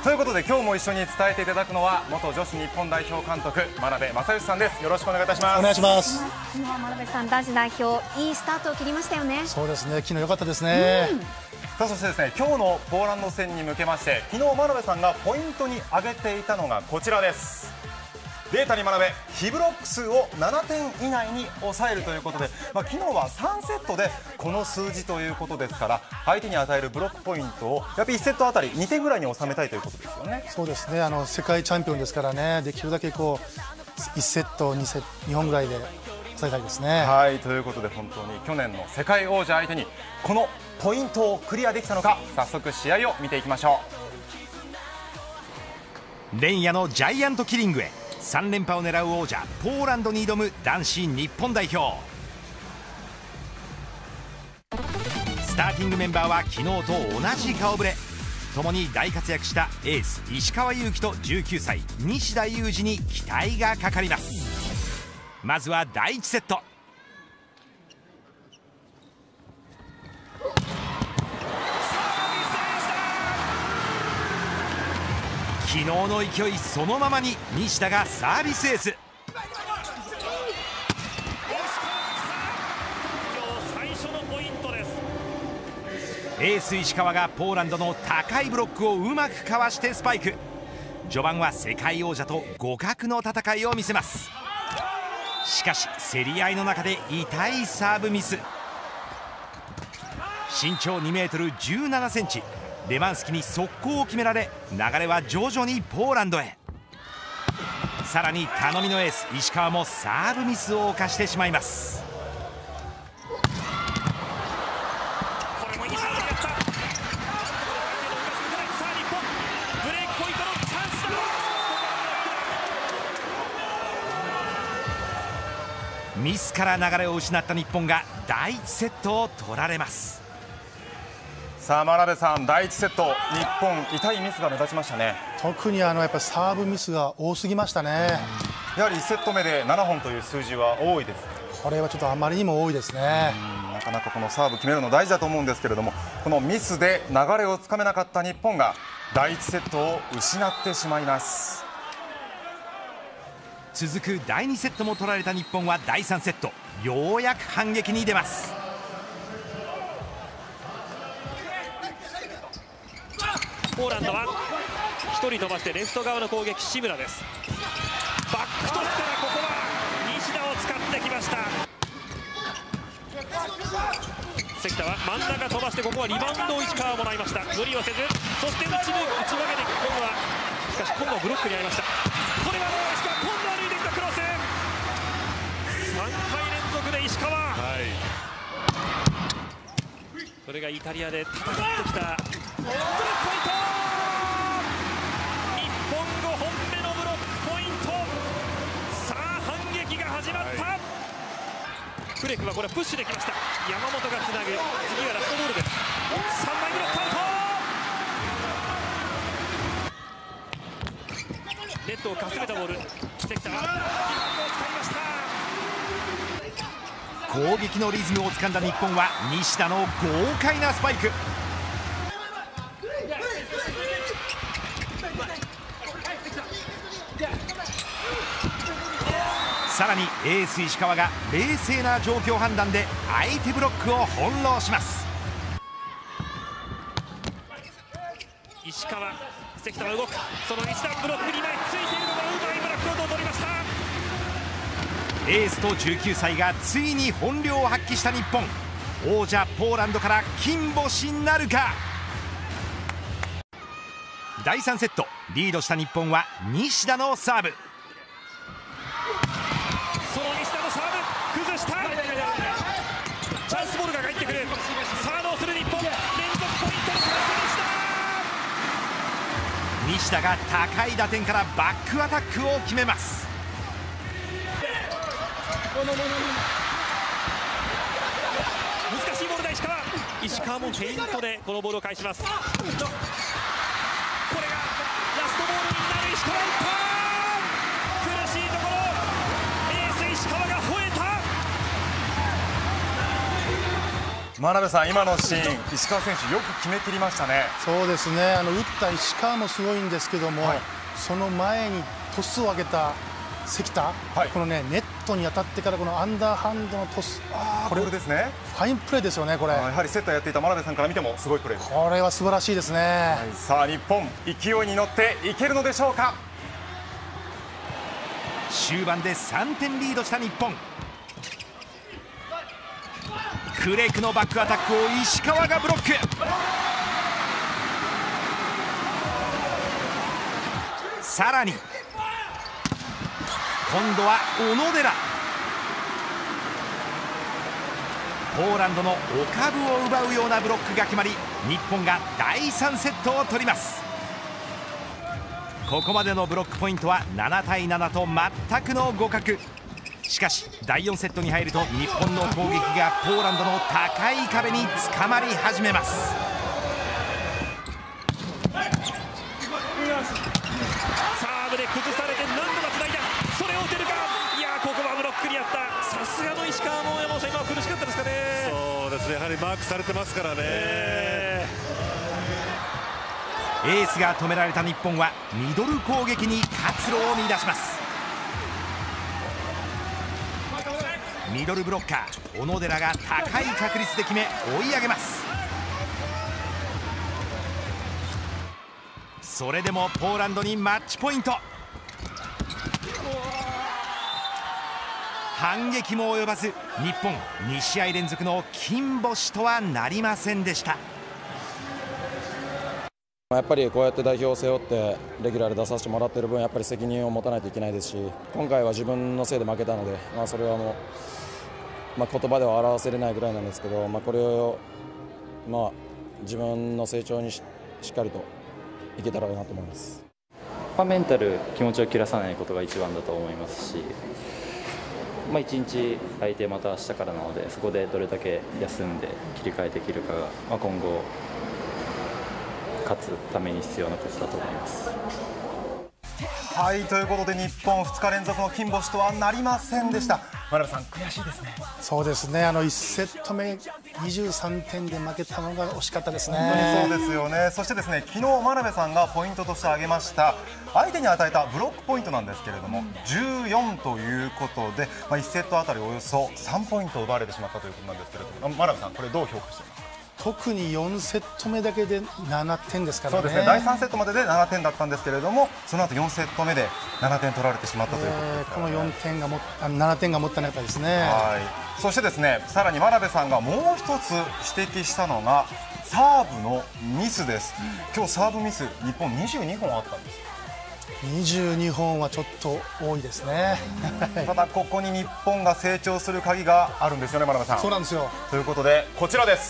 ということで今日も一緒に伝えていただくのは元女子日本代表監督眞鍋政義さんです。よろしくお願いいたします。 お願いします。 昨日は眞鍋さん、男子代表いいスタートを切りましたよね。 そうですね、昨日良かったですね。 さあそしてですね、今日のポーランド戦に向けまして昨日眞鍋さんがポイントに挙げていたのがこちらです。データに学べ、非ブロック数を7点以内に抑えるということで、昨日は3セットでこの数字ということですから、相手に与えるブロックポイントをやっぱり1セットあたり2点ぐらいに収めたいということですよね。 そうですね、世界チャンピオンですからね、できるだけ1セット2本ぐらいで抑えたいですね。 はい、ということで本当に去年の世界王者相手にこのポイントをクリアできたのか、早速試合を見ていきましょう。連夜のジャイアントキリングへ3連覇を狙う王者ポーランドに挑む男子日本代表。スターティングメンバーは昨日と同じ顔ぶれ、共に大活躍したエース石川祐希と19歳西田有志に期待がかかります。まずは第1セット。昨日の勢いそのままに西田がサービスエース。エース石川がポーランドの高いブロックをうまくかわしてスパイク。序盤は世界王者と互角の戦いを見せます。しかし競り合いの中で痛いサーブミス。身長2メートル17センチ、レマンスキに速攻を決められ、流れは徐々にポーランドへ。さらに頼みのエース石川もサーブミスを犯してしまいます。これもいいサーブだった。さあ日本ブレイクポイントのチャンスだ。ミスから流れを失った日本が第1セットを取られます。 さあ眞鍋さん、第1セット日本痛いミスが目立ちましたね。 特にやっぱりサーブミスが多すぎましたね。 やはり1セット目で7本という数字は多いです。 これはちょっとあまりにも多いですね。 なかなかこのサーブ決めるの大事だと思うんですけれども、このミスで流れをつかめなかった日本が第1セットを失ってしまいます。 続く第2セットも取られた日本は第3セットようやく反撃に出ます。 ポーランドは1人飛ばしてレフト側の攻撃、志村です。バックトスからここは西田を使ってきました。関田は真ん中飛ばして、ここはリバウンドを石川もらいました。無理をせず、そして打ち分けていく。今度はしかし今度はブロックにありました。これはもう石川、今度は抜いてきたクロス。3回連続で石川、これがイタリアで戦ってきたブロックポイント。日本5本目のブロックポイント。さあ反撃が始まった。フレクはこれプッシュできました。山本がつなぐ。次はラストボールです。3枚ブロックアウト。ネットをかすめたボール。関田はリバウンドを使いました。 攻撃のリズムを掴んだ日本は西田の豪快なスパイク。さらにエース石川が冷静な状況判断で相手ブロックを翻弄します。 石川、関田は動く。その西田ブロック2枚ついているのがうまいブロックを取りました。 エースと19歳がついに本領を発揮した日本。王者ポーランドから金星なるか。第3セットリードした日本は西田のサーブ。 その西田のサーブ崩した。チャンスボールが返ってくる。さあどうする日本。連続ポイントのチャンスでした。 西田が高い打点からバックアタックを決めます。 難しいボールだ石川。石川もフェイントでこのボールを返します。これがラストボールになる。石川打った。苦しいところ、エース石川が吠えた。 真鍋さん、今のシーン石川選手よく決め切りましたね。 そうですね、打った石川もすごいんですけども、その前にトスを上げた関田、このねネットに当たってからこのアンダーハンドのトス、 これですね。 ファインプレーですよね、これ。 やはりセッターやっていた真鍋さんから見てもすごいプレーです。 これは素晴らしいですね。 さあ日本、勢いに乗っていけるのでしょうか。 終盤で3点リードした日本。クレイクのバックアタックを石川がブロック。さらに今度は小野寺。ポーランドのお株を奪うようなブロックが決まり、日本が第3セットを取ります。ここまでのブロックポイントは7対7と全くの互角。しかし第4セットに入ると日本の攻撃がポーランドの高い壁につかまり始めます。 サーブで崩されて何度かつないだ。それを打てるか。いやここはブロックにあった。さすがの石川も山本さん、今は苦しかったですかね。 そうですね、やはりマークされてますからね。 エースが止められた日本はミドル攻撃に活路を見出します。ミドルブロッカー小野寺が高い確率で決め追い上げます。それでもポーランドにマッチポイント。反撃も及ばず日本2試合連続の金星とはなりませんでした。 やっぱりこうやって代表を背負ってレギュラーで出させてもらっている分、やっぱり責任を持たないといけないですし、今回は自分のせいで負けたので、それはもう、言葉では表せれないぐらいなんですけど、これを、自分の成長にしっかりといけたらなと思います。 メンタル、気持ちを切らさないことが一番だと思いますし、一日空いてまた明日からなので、そこでどれだけ休んで切り替えていけるかが、今後勝つために必要なことだと思います。 はい、ということで日本2日連続の金星とはなりませんでした。真鍋さん、悔しいですね。 そうですね、1セット目23点で負けたのが惜しかったですね。 本当にそうですよね。そしてですね、昨日真鍋さんがポイントとして挙げました相手に与えたブロックポイントなんですけれども、14ということで、1セットあたりおよそ3ポイント奪われてしまったということなんですけれども、真鍋さん、これどう評価していますか。 特に4セット目だけで7点ですからね。 そうですね、第3セットまでで7点だったんですけれども、その後4セット目で7点取られてしまったということですからね。 この7点がもったいなかったですね。 はい、そしてですね、さらに真鍋さんがもう一つ指摘したのがサーブのミスです。今日サーブミス、日本22本あったんです。 22本はちょっと多いですね。 ただここに日本が成長する鍵があるんですよね、真鍋さん。 そうなんですよ。 ということでこちらです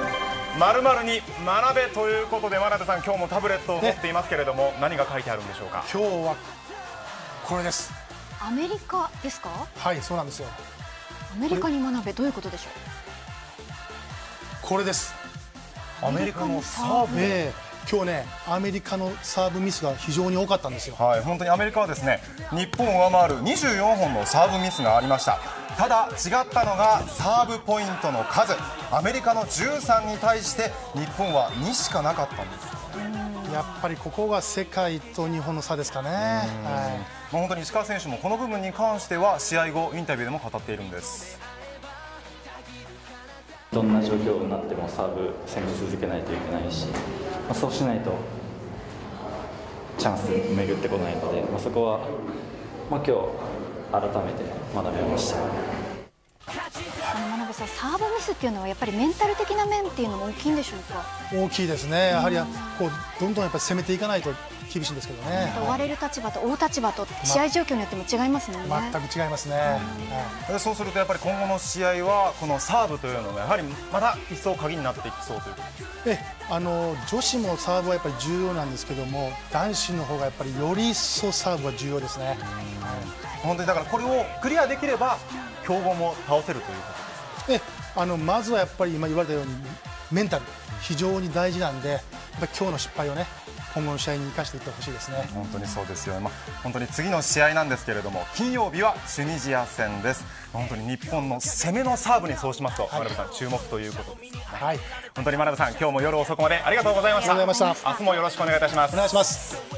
。〇〇に真鍋ということで、真鍋さん、今日もタブレットを持っていますけれども、何が書いてあるんでしょうか。 今日はこれです。 アメリカですか。 はい、そうなんですよ。 アメリカに真鍋、どういうことでしょう。 これです。 アメリカのサーブ、 今日ね、アメリカのサーブミスが非常に多かったんですよ。 はい、本当にアメリカはですね、日本を上回る24本のサーブミスがありました。ただ違ったのがサーブポイントの数。アメリカの13に対して日本は2しかなかったんです。 やっぱりここが世界と日本の差ですかね。 本当に石川選手もこの部分に関しては試合後インタビューでも語っているんです。 どんな状況になってもサーブ攻め続けないといけないし、そうしないとチャンス巡ってこないので、そこは、今日改めて学びました。 真鍋さん、サーブミスっていうのはやっぱりメンタル的な面っていうのも大きいんでしょうか。 大きいですね。やはりこうどんどんやっぱり攻めていかないと厳しいんですけどね。 追われる立場と追う立場と試合状況によっても違いますもんね。 全く違いますね。 そうするとやっぱり今後の試合はこのサーブというのがやはりまだ一層鍵になっていきそうということです。 女子もサーブはやっぱり重要なんですけども、男子の方がやっぱりより一層サーブは重要ですね。 本当にだからこれをクリアできれば強豪も倒せるということです。 まずはやっぱり今言われたようにメンタル非常に大事なんで、やっぱり今日の失敗をね今後の試合に生かしていってほしいですね。 本当にそうですよね。本当に次の試合なんですけれども、金曜日はチュニジア戦です。本当に日本の攻めのサーブにそうしますと、真鍋さん注目ということです、ね。 はい。 本当に真鍋さん、今日も夜遅くまでありがとうございました。 ありがとうございました。 明日もよろしくお願いいたします。 お願いします。